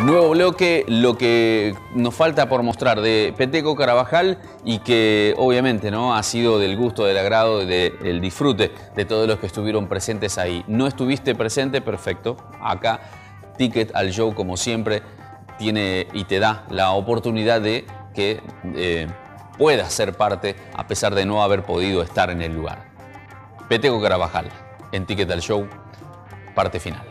Nuevo bloque, lo que nos falta por mostrar de Peteco Carabajal y que obviamente no ha sido del gusto, del agrado, del disfrute de todos los que estuvieron presentes ahí. ¿No estuviste presente? Perfecto. Acá Ticket al Show, como siempre, tiene y te da la oportunidad de que puedas ser parte a pesar de no haber podido estar en el lugar. Peteco Carabajal en Ticket al Show, parte final.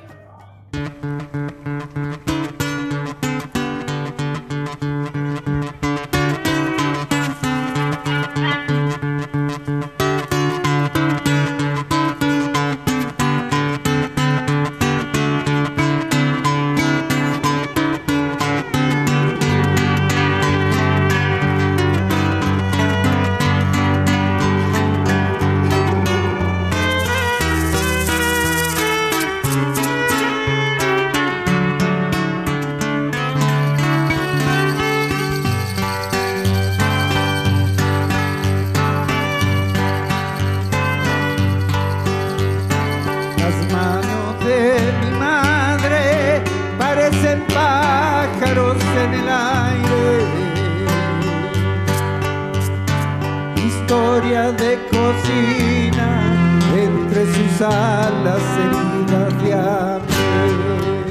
Historia de cocina entre sus alas heridas de hambre.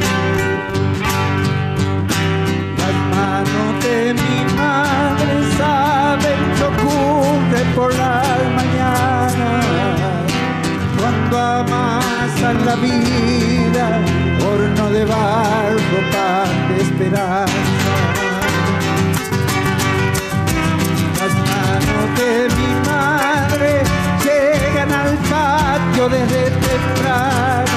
Las manos de mi madre saben que ocurre por las mañanas cuando amasan la vida, horno de barro, pan de esperanza. De mi madre llegan al patio desde temprano,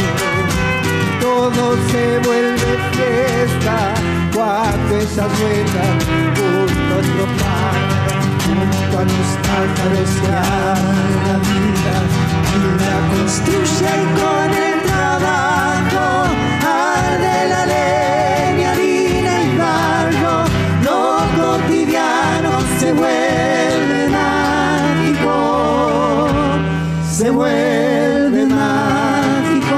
todo se vuelve fiesta cuando ella vuela junto a otro padre, junto a los pájaros que aman la vida y la construyen con el trabajo. Arde la leña, harina y barro, lo cotidiano se vuelve mágico, se vuelve mágico.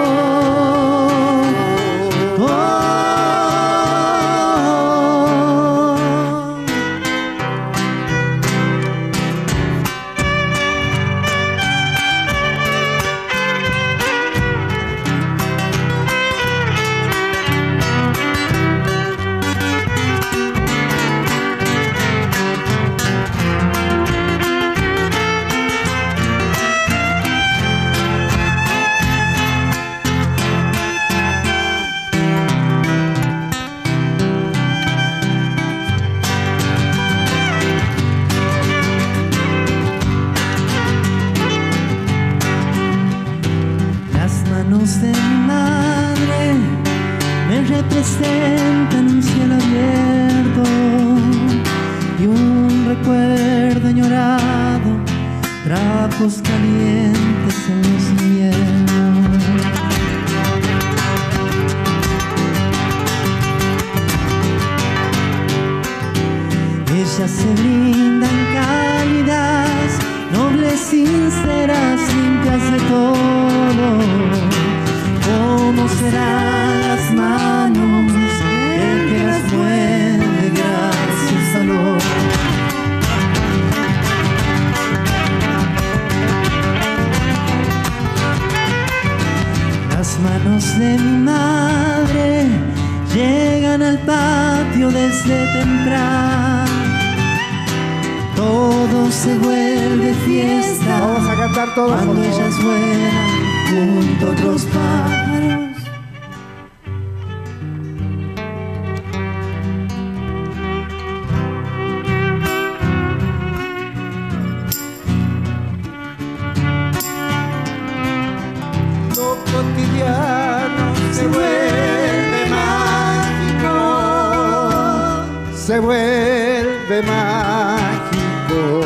De mi madre me representan un cielo abierto y un recuerdo añorado, trapos calientes en los inviernos. Ellas se brindan cálidas, nobles, sinceras, limpias de todo. ¿Cómo serán las manos del que las mueve gracias al oro? Las manos de mi madre llegan al patio desde temprano, todo se vuelve fiesta. Vamos a cantar todos cuando ellas vuelan junto a otros pájaros. Lo cotidiano se vuelve mágico, se vuelve mágico.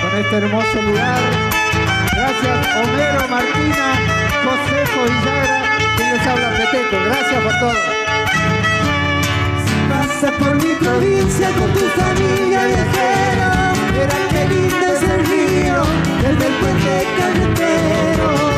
con este hermoso lugar. Gracias Homero, Martina, Josefo Villagra, quien les habla Peteco. Gracias por todo. Pasa por mi provincia con tu familia viajera, verás qué lindo es el río desde el puente carretero.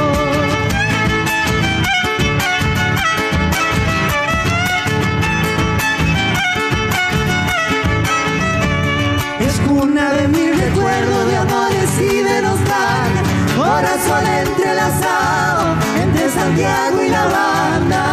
Es cuna de mi recuerdo de amores y de nostalgia, corazón entrelazado entre Santiago y la banda.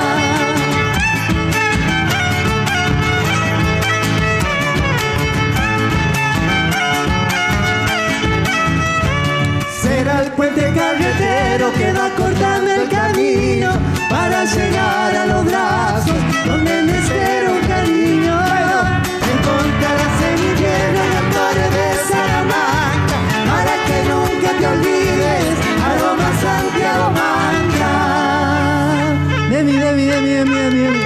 Será el puente carretero que va cortando el camino para llegar a los brazos donde me espera un cariño. Encontrarás en mi tierra actores de Salamanca para que nunca te olvides aroma Santiago Manga. De mí.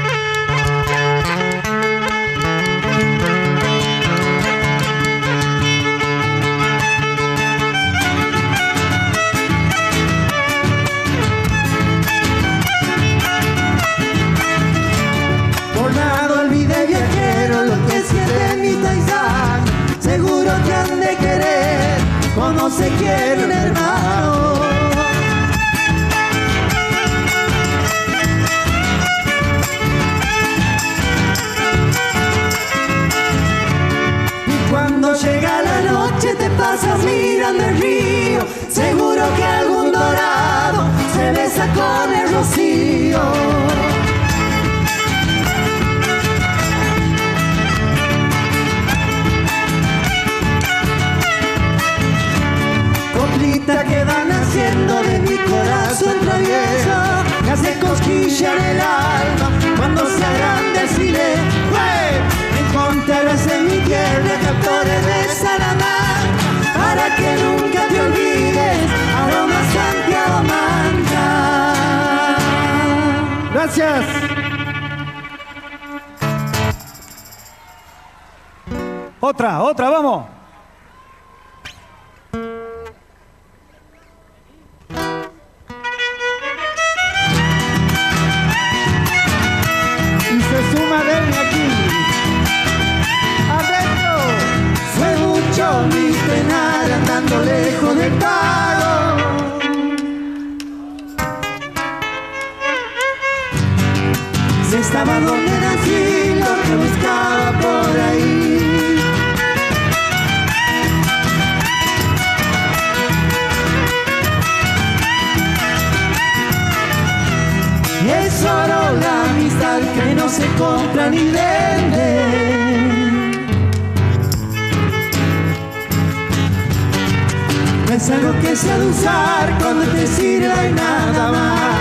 Seguro que han de querer como se quiere un hermano. Y cuando llega la noche te pasas mirando el río, seguro que algún dorado se besa con el rocío. Que van haciendo de mi corazón travieso, que hace cosquilla en el alma cuando se agranda el silencio. Encontrarás en mi tierra captores de Salamanca para que nunca te olvides aroma Santiago Manga. Gracias. Otra, vamos. Suma Demi aquí. Adentro. Fue mucho mi penar andando lejos del pago. Si estaba donde nací, lo que buscaba por ahí. Y es oro la amistad que no se compra ni vende. No es algo que se ha de usar cuando te sirva y nada más.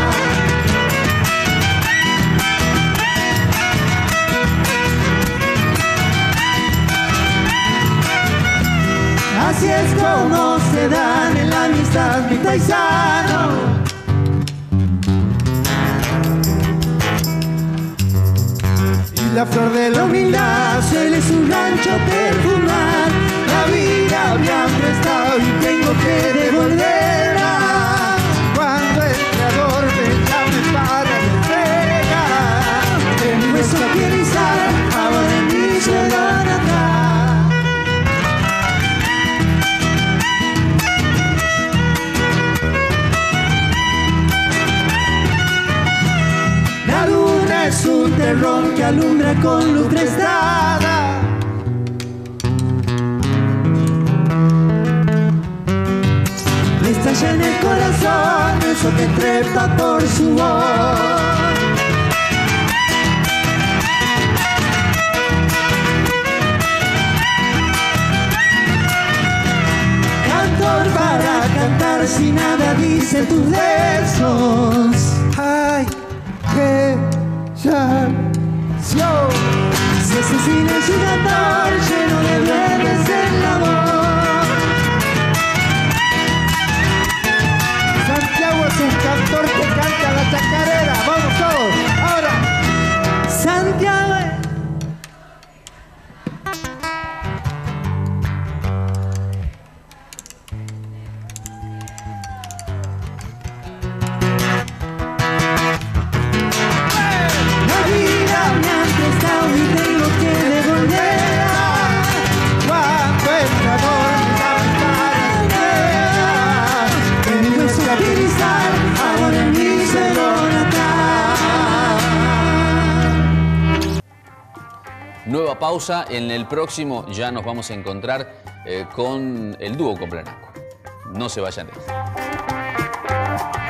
Así es como se dan en la amistad, mi paisano. La flor de la humildad suele su rancho perfumar. La vida me ha prestado y tengo que devolverla. Cuando el creador me llame para la entrega, de mi hueso quiero izar, ahora en mi ciudad natal. La luna es un terrón que alumbra con luz prestada. Le estalla en el corazón eso que trepa por su voz. Cantor para cantar si nada dice tus versos. ay, qué canción. Si ese silencio un cantor lleno de breves en la voz. Santiago es un cantor que canta la chacarera. Vamos todos, ahora. Santiago Nueva pausa. En el próximo ya nos vamos a encontrar con el dúo Coplanaco. No se vayan de ahí.